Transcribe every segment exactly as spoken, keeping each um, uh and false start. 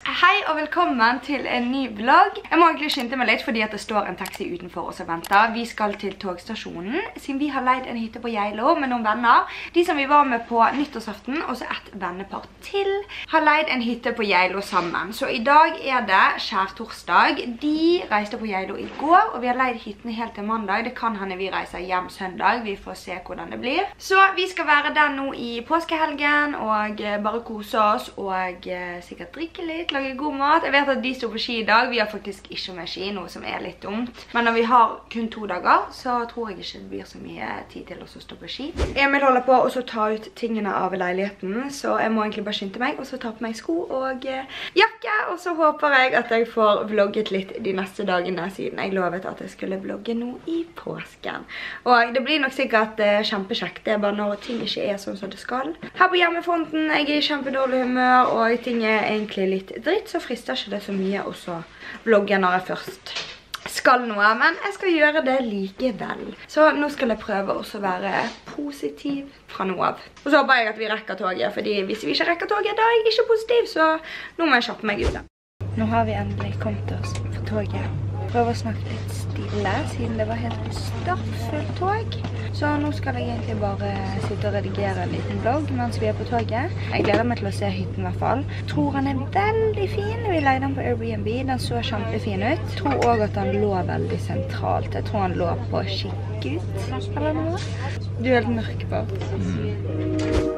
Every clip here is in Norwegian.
Hei og velkommen til en ny vlogg. Jeg må egentlig skynde meg litt fordi at det står en taxi utenfor oss og venter. Vi skal til togstasjonen, siden vi har leid en hytte på Geilo med noen venner. De som vi var med på nyttårsaften, og så et vennepar til, har leid en hytte på Geilo sammen. Så i dag er det skjærtorsdag. De reiste på Geilo i går, og vi har leid hytten helt til mandag. Det kan hende vi reiser hjem søndag. Vi får se hvordan det blir. Så vi skal være der nå i påskehelgen, og bare kose oss, og sikkert drikke litt, lage god mat. Jeg vet at de står på ski i dag. Vi har faktisk ikke med ski, noe som er litt dumt. Men når vi har kun to dager, så tror jeg ikke det blir så mye tid til oss å stå på ski. Emil holder på å ta ut tingene av leiligheten, så jeg må egentlig bare skynde meg, og så ta på meg sko og jakke, og så håper jeg at jeg får vlogget litt de neste dagene, siden jeg lovet at jeg skulle vlogge nå i påsken. Og det blir nok sikkert kjempekjekt, det er bare når ting ikke er sånn som det skal. Her på hjemmefronten, jeg er i kjempedårlig humør, og ting er egentlig litt dritt, så frister ikke det så mye å vlogge når jeg først skal noe, men jeg skal gjøre det likevel. Så nå skal jeg prøve også å være positiv fra nå av. Og så håper jeg at vi rekker toget, fordi hvis vi ikke rekker toget, da er jeg ikke positiv, så nå må jeg kjappe meg ut da. Nå har vi endelig kommet oss på toget. Prøver å snakke litt stille, siden det var helt stappfullt tog. Så nå skal jeg egentlig bare sitte og redigere en liten vlogg mens vi er på toget. Jeg gleder meg til å se hytten i hvert fall. Jeg tror han er veldig fin. Vi leide den på Airbnb. Den så kjempefin ut. Jeg tror også at han lå veldig sentralt. Jeg tror han lå på Kikkut eller noe. Du er helt mørk på. Mm.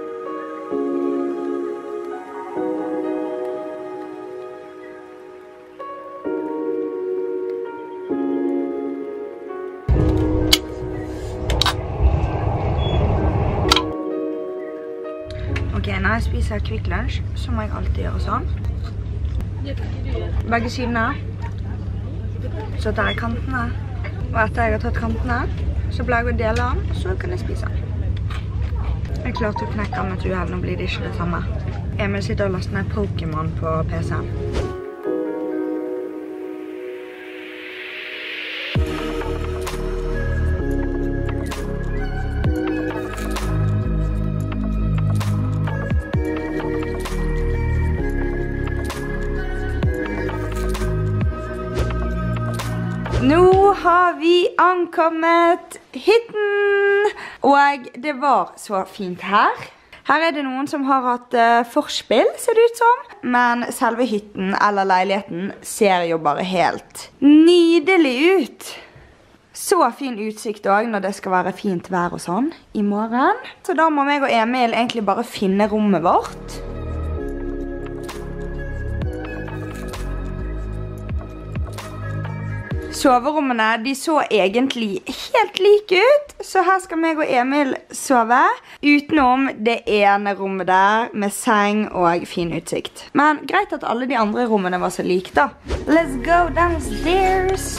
Ok, når jeg spiser Kvikk Lunsj, så må jeg alltid gjøre sånn. Begge sidene. Så tar jeg kantene. Og etter jeg har tatt kantene, så blir jeg å dele den, så kan jeg spise den. Jeg klarte å knekke den med et uheld, nå blir det ikke det samme. Emil sitter og laster ned Pokémon på P C-en. Nå har vi ankommet hytten, og det var så fint her. Her er det noen som har hatt uh, forspill, ser det ut som. Men selve hytten eller leiligheten ser jo bare helt nydelig ut. Så fin utsikt også når det skal være fint vær og sånn i morgen. Så da må meg og Emil egentlig bare finne rommet vårt. Soverommene, de så egentlig helt like ut, så her skal meg og Emil sove, utenom det ene rommet der med seng og fin utsikt. Men greit at alle de andre rommene var så like da. Let's go downstairs!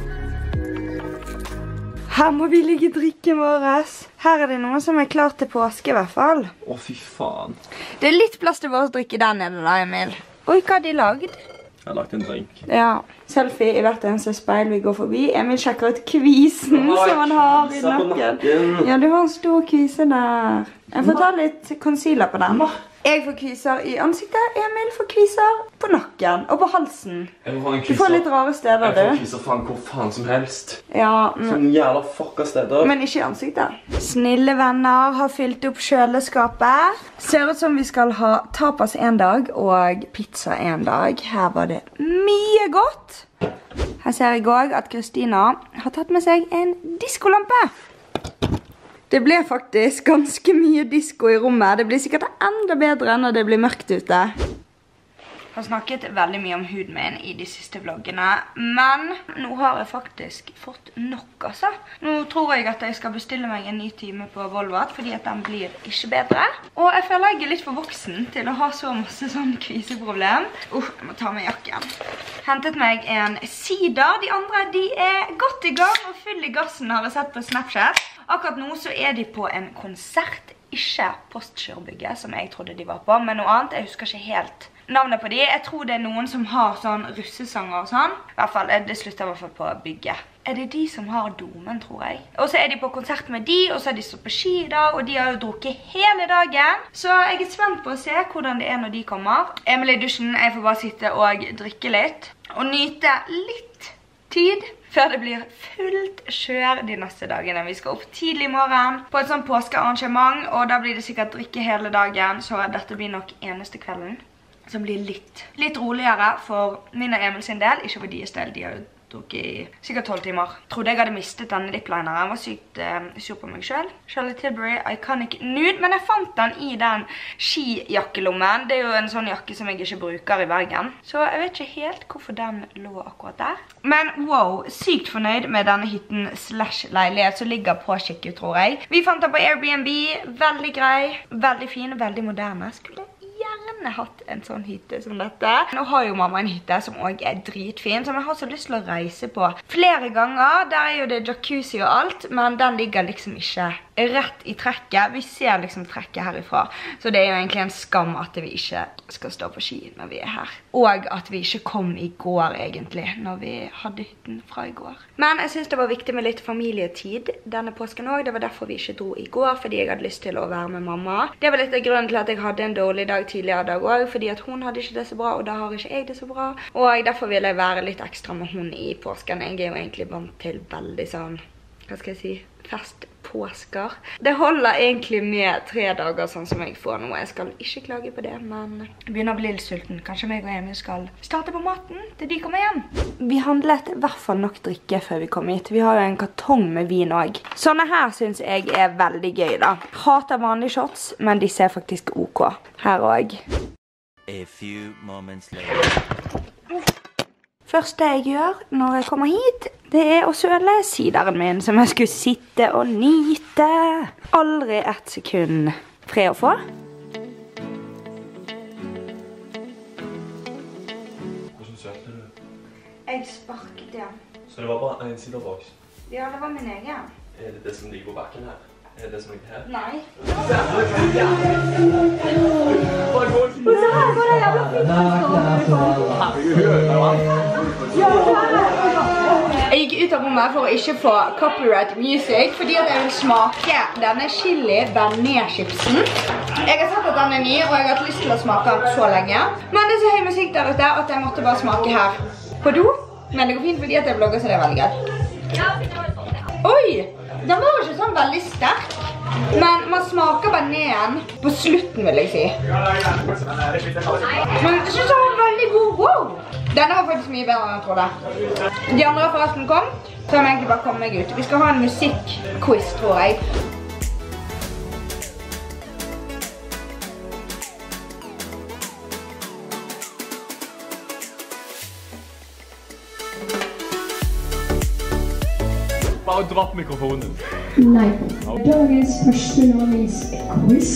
Her må vi ligge drikke våres. Her er det noen som er klar til påske i hvert fall. Å, fy faen. Det er litt plass til vår drikke der nede da, Emil. Oi, hva har de laget? Jeg har lagt en drink. Ja, selfie i hvert eneste speil vi går forbi. Emil sjekker ut kvisen oh, som han har i nakken. Ja, du har en stor kvise der. Jeg får ta litt concealer på den. Jeg får kviser i ansiktet, Emil får kviser på nakken og på halsen. Du får litt rare steder, du. Jeg får kviser faen hvor faen som helst. Ja, men... Sånn jævla fucka steder. Men ikke i ansiktet. Snille venner har fylt opp kjøleskapet. Ser ut som vi skal ha tapas en dag og pizza en dag. Her var det mye godt. Her ser jeg også at Kristina har tatt med seg en diskolampe. Det ble faktisk ganske mye disco i rommet. Det blir sikkert enda bedre når det blir mørkt ute. Jeg har snakket veldig mye om huden min i de siste vloggene, men nå har jeg faktisk fått nok, altså. Nå tror jeg at jeg skal bestille meg en ny time på Volvat, fordi at den blir ikke bedre. Og jeg føler jeg er litt for voksen til å ha så masse sånn kviseproblem. Uff, jeg må ta med jakken. Hentet meg en sider. De andre, de er godt i gang og full i gassen, har jeg sett på Snapchat. Akkurat nå så er de på en konsert, ikke Postgirobygget, som jeg trodde de var på, men noe annet. Jeg husker ikke helt navnet på de. Jeg tror det er noen som har sånn russesanger og sånn. I hvert fall, det slutter i hvert fall på bygget. er det de som har domen, tror jeg. Og så er de på konsert med de, og så har de stått på ski da, og de har jo drukket hele dagen. Så jeg er spent på å se hvordan det er når de kommer. Emil i dusjen, jeg får bare sitte og drikke litt, og nyte litt tid før det blir fullt kjør de neste dagene. Vi skal opp tidlig i morgen på et sånt påskearrangement, og da blir det sikkert drikke hele dagen, så dette blir nok eneste kvelden som blir litt, litt roligere for min og Emil sin del, ikke for deres del. De har jo drukket i sikkert tolv timer. Trodde jeg hadde mistet denne liplineren. Jeg var sykt uh, sur på meg selv. Charlotte Tilbury Iconic Nude, men jeg fant den i den skijakkelommen. Det er jo en sånn jakke som jeg ikke bruker i Bergen. Så jeg vet ikke helt hvorfor den lå akkurat der. Men wow, sykt fornøyd med denne hytten slash leilighet som ligger på Skikkut, tror jeg. Vi fant den på Airbnb. Veldig grei, veldig fin, veldig moderne. Skulle gjerne hatt en sånn hytte som dette. Nå har jo mamma en hytte som også er dritfin, som jeg har så lyst til å reise på flere ganger. Der er jo det jacuzzi og alt, men den ligger liksom ikke rett i trekket. Vi ser liksom trekket herifra, så det er jo egentlig en skam at vi ikke skal stå på ski når vi er her. Og at vi ikke kom i går egentlig, når vi hadde hytten fra i går. Men jeg synes det var viktig med litt familietid denne påsken også. Det var derfor vi ikke dro i går, fordi jeg hadde lyst til å være med mamma. Det var litt av grunnen til at jeg hadde en dårlig dag tidligere dag også, fordi at hun hadde ikke det så bra, og da har ikke jeg det så bra. Og derfor ville jeg være litt ekstra med hun i påsken. Jeg er jo egentlig vant til veldig sånn, hva skal jeg si, festpåsker. Det holder egentlig med tre dager sånn som jeg får nå. Jeg skal ikke klage på det, men jeg begynner å bli litt sulten. Kanskje meg og Emil skal starte på maten til de kommer hjem. Vi handlet i hvert fall nok drikke før vi kom hit. Vi har jo en kartong med vin også. Sånne her synes jeg er veldig gøy da. Hater vanlige shots, men de ser faktisk ok. Her også. A few moments later. Første jeg gjør når jeg kommer hit, det er å søle sideren min som jeg skulle sitte og nyte. Aldri ett sekund fred å få. Hvordan sølte du? Jeg sparket igjen. Så det var bare en siderboks? Ja, det var min egen. Er det det som ligger på bakken her? Er det det som ligger her? Nei. Jeg gikk ut av rommet for å ikke få copyright music, fordi at jeg vil smake denne chili bearnés-chipsen. Jeg har sett at den er ny, og jeg har hatt lyst til å smake den så lenge. Men det er så høy musikk der ute at jeg måtte bare smake her på do. Men det går fint fordi at jeg vlogger, så det er veldig gøy. Oi! Den var ikke sånn veldig sterk, men man smaker bearnésen på slutten, vil jeg si. Men jeg synes den var veldig god. Wow! Denne var faktisk mye bedre enn jeg trodde. De andre har forresten kommet, så jeg må egentlig bare komme meg ut. Vi skal ha en musikk-quiz, tror jeg. Bare dropp mikrofonen. Nei. Dagens første navnis quiz.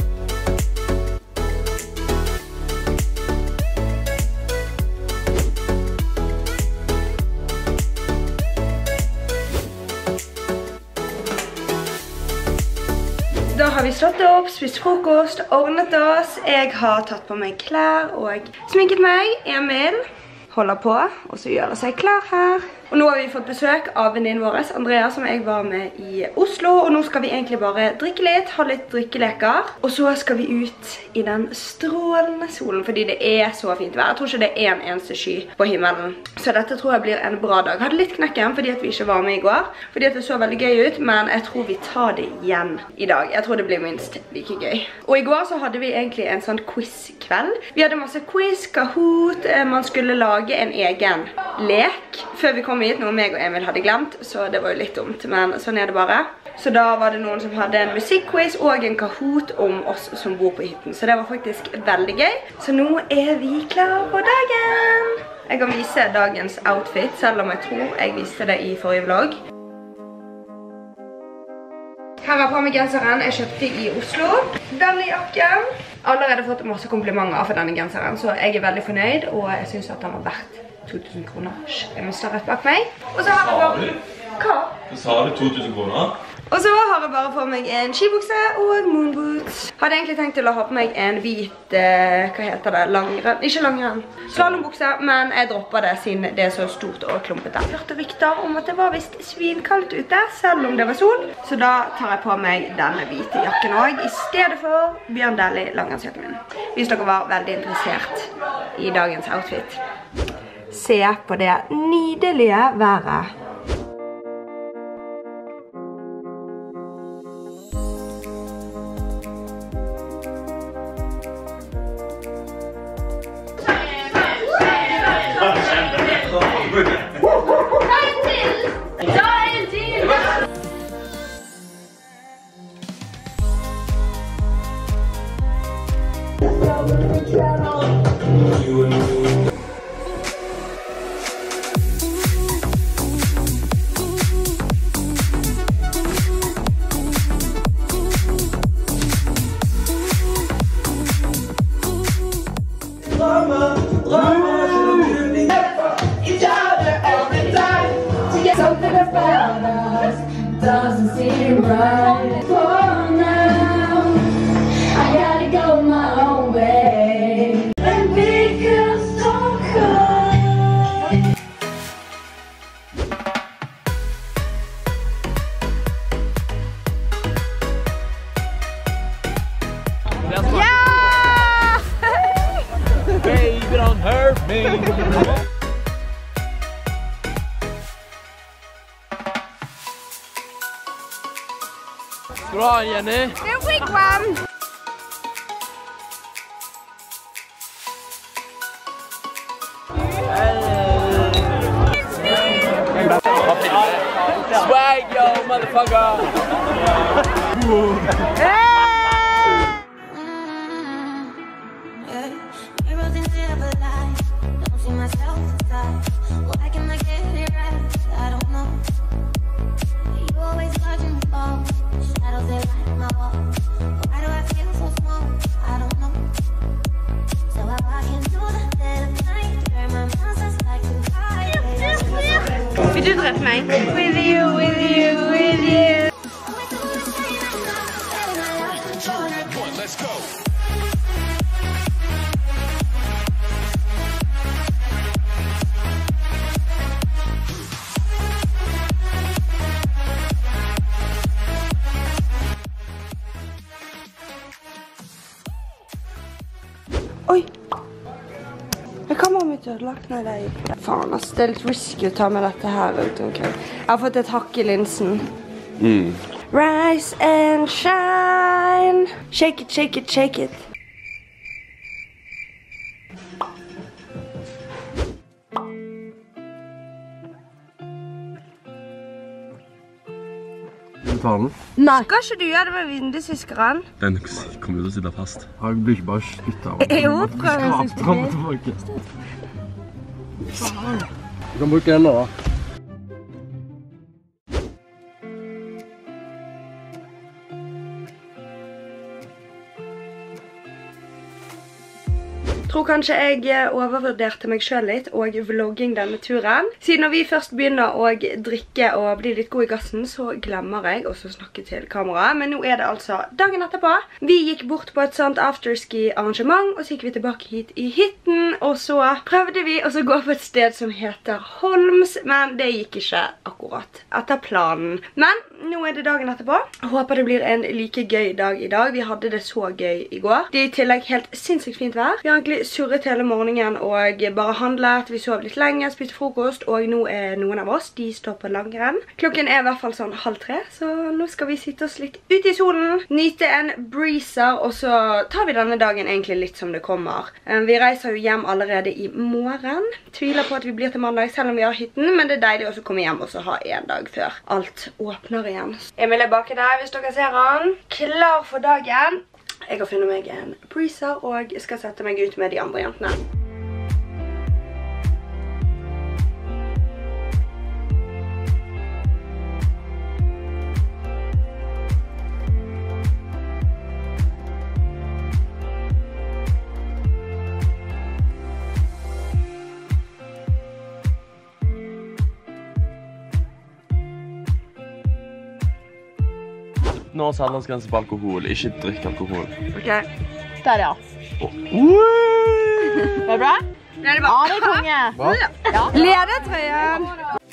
Da har vi stått opp, spist frokost, ordnet oss. Jeg har tatt på meg klær og sminket meg. Emil holder på, og så gjør det seg klar her. Og nå har vi fått besøk av venninnen vår, Andrea, som jeg var med i Oslo. Og nå skal vi egentlig bare drikke litt, ha litt drikkeleker. Og så skal vi ut i den strålende solen, fordi det er så fint vær. Jeg tror ikke det er en eneste sky på himmelen. Så dette tror jeg blir en bra dag. Jeg hadde litt knekken fordi at vi ikke var med i går, fordi at det så veldig gøy ut, men jeg tror vi tar det igjen i dag. Jeg tror det blir minst like gøy. Og i går så hadde vi egentlig en sånn quiz-kveld. Vi hadde masse quiz, Kahoot, man skulle lage en egen lek før vi kom hit, noe meg og Emil hadde glemt, så det var jo litt dumt, men sånn er det bare. Så da var det noen som hadde en musikquiz og en Kahoot om oss som bor på hytten, så det var faktisk veldig gøy. Så nå er vi klar på dagen! Jeg kan vise dagens outfit, selv om jeg tror jeg viste det i forrige vlogg. Her er på meg genseren jeg kjøpte i Oslo. Denne jakken. Allerede fått masse komplimenter for denne genseren, så jeg er veldig fornøyd, og jeg synes at den var verdt to tusen kroner. Jeg må stå rett bak meg. Og så har vi bare... Hva? Så sa du to tusen kroner? Og så har jeg bare på meg en skibukse og moonboots. Hadde egentlig tenkt til å ha på meg en hvit, eh, hva heter det, langrenn, ikke langrenn, slalombukse, men jeg dropper det siden det er så stort og klumpete. Jeg hørte rykter om at det var vist svinkaldt ute, selv om det var sol. Så da tar jeg på meg denne hvite jakken også, i stedet for Bjørn Dæhlie langrennsjakken min. Hvis dere var veldig interessert i dagens outfit. Se på det nydelige været. Doesn't seem right for now. I gotta go my own way and be so cold. Yeah! Baby, don't hurt me. Skal du ha en, Jenny? Det er wigwam! Swag, yo, motherfucker! Vil du drepe meg? With you, with you, with you. Let's go. Oi! Er kameraet mitt ødelagt? Nei, det er ikke det. Faen, ass. Det er litt risky å ta med dette her rundt omkring. Jeg har fått et hakk i linsen. Mm. Rise and shine. Shake it, shake it, shake it. Vil du ta den? Nei. Skal ikke du gjøre det med vindusviskeren? Den kommer jo til å sitte fast. Jeg blir ikke bare spyttet av. Jo, prøv å Skrapt fram og tilbake. Du kan bruke denne da. Jeg tror kanskje jeg overvurderte meg selv litt og vlogging denne turen. Siden når vi først begynner å drikke og bli litt god i gassen, så glemmer jeg også å snakke til kamera. Men nå er det altså dagen etterpå. Vi gikk bort på et sånt afterski arrangement, og så gikk vi tilbake hit i hytten. Og så prøvde vi å gå på et sted som heter Holms, men det gikk ikke akkurat etter planen. Men nå er det dagen etterpå. Jeg håper det blir en like gøy dag i dag. Vi hadde det så gøy i går. Det er i tillegg helt sinnssykt fint vær. Vi har egentlig surret hele morgenen og bare handlet. Vi sov litt lenge, spiste frokost, og nå er noen av oss, de står på langrenn. Klokken er i hvert fall sånn halv tre, så nå skal vi sitte oss litt ute i solen, nyte en breezer, og så tar vi denne dagen egentlig litt som det kommer. Vi reiser jo hjem allerede i morgen. Tviler på at vi blir til mandag selv om vi har hytten, men det er deilig også å komme hjem og så ha en dag før alt åpner igjen. Emil er bak der, hvis dere ser han. Klar for dagen. Jeg har funnet meg en breezer og skal sette meg ut med de andre jentene. atten års aldersgrense på alkohol. Ikke drikk alkohol. Ok. Der, ja. Oh. Var det bra? Nei, det Ja, var... det er konge. Ja. Ledertrøyen!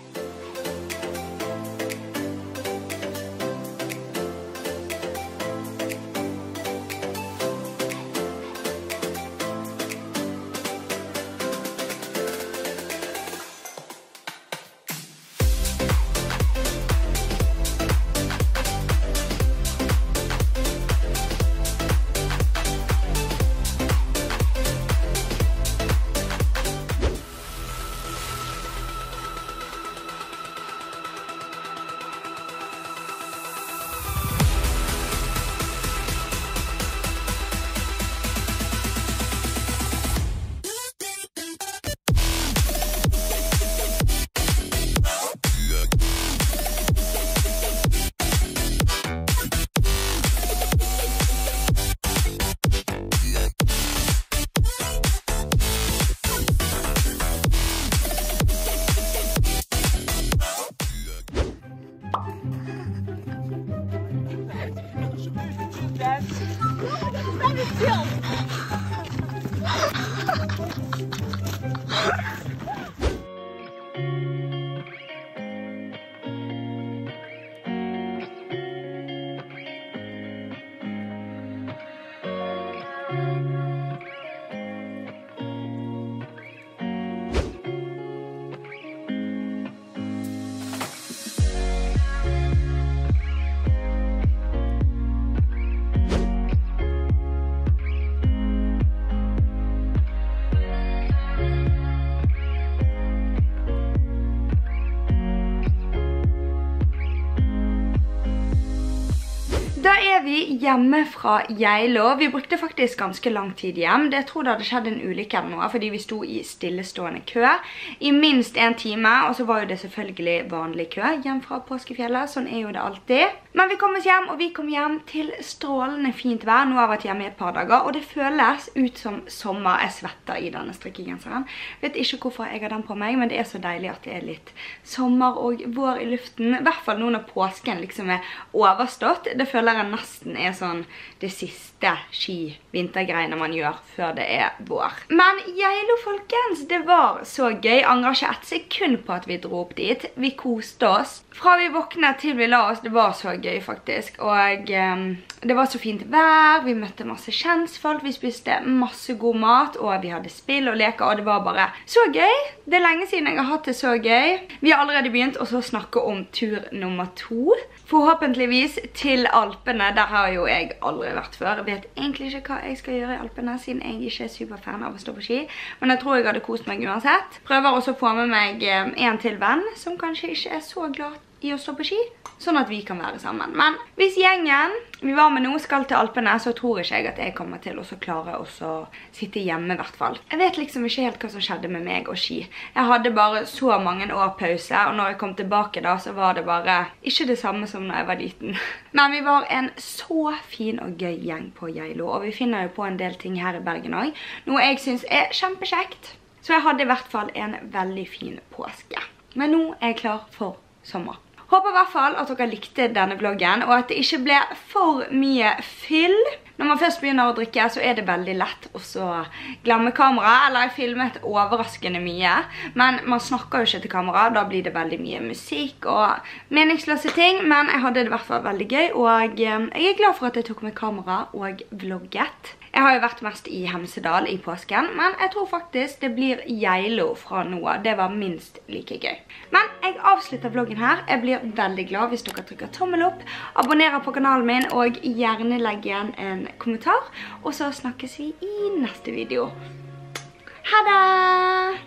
Da er vi hjemme fra Geilo. Vi brukte faktisk ganske lang tid hjem. Det tror det hadde skjedd en ulykke eller noe, fordi vi sto i stillestående kø i minst en time, og så var jo det selvfølgelig vanlig kø hjem fra Påskefjellet. Sånn er jo det alltid. Men vi kom oss hjem, og vi kom hjem til strålende fint vær. Nå har jeg vært hjemme i et par dager, og det føles ut som sommer. Jeg svetter i denne strikkegenseren. Vet ikke hvorfor jeg har den på meg, men det er så deilig at det er litt sommer og vår i luften. I hvert fall nå når påsken liksom er overstått. Det føler jeg nesten er sånn det siste ski-vintergreiene man gjør før det er vår. Men Geilo, folkens, det var så gøy. Angrer ikke et sekund på at vi dro opp dit. Vi koste oss. Fra vi våknet til vi la oss, det var så gøy faktisk. Og um, det var så fint vær, vi møtte masse kjensfolk, vi spiste masse god mat, og vi hadde spill og leker, og det var bare så gøy. Det er lenge siden jeg har hatt det så gøy. Vi har allerede begynt å snakke om tur nummer to. Forhåpentligvis til Alpene. Der har jo jeg aldri vært før. Jeg vet egentlig ikke hva jeg skal gjøre i Alpene, siden jeg ikke er superfan av å stå på ski. Men jeg tror jeg hadde kost meg uansett. Prøver også å få med meg en til venn, som kanskje ikke er så glad i å stå på ski, sånn at vi kan være sammen. Men hvis gjengen vi var med nå skal til Alpene, så tror ikke jeg at jeg kommer til å klare å sitte hjemme i hvert fall. Jeg vet liksom ikke helt hva som skjedde med meg og ski. Jeg hadde bare så mange år pause, og når jeg kom tilbake da, så var det bare ikke det samme som når jeg var liten. Men vi var en så fin og gøy gjeng på Geilo, og vi finner jo på en del ting her i Bergen også, noe jeg synes er kjempekjekt. Så jeg hadde i hvert fall en veldig fin påske. Men nå er jeg klar for sommer. Håper i hvert fall at dere likte denne vloggen, og at det ikke ble for mye fyll. Når man først begynner å drikke, så er det veldig lett å så glemme kamera, eller jeg filmet overraskende mye. Men man snakker jo ikke til kamera, da blir det veldig mye musikk og meningsløse ting. Men jeg hadde det i hvert fall veldig gøy, og jeg er glad for at jeg tok med kamera og vlogget. Jeg har jo vært mest i Hemsedal i påsken, men jeg tror faktisk det blir Geilo fra nå. Det var minst like gøy. Men jeg avslutter vloggen her. Jeg blir veldig glad hvis dere trykker tommel opp, abonnerer på kanalen min og gjerne legger igjen en kommentar. Og så snakkes vi i neste video. Ha det!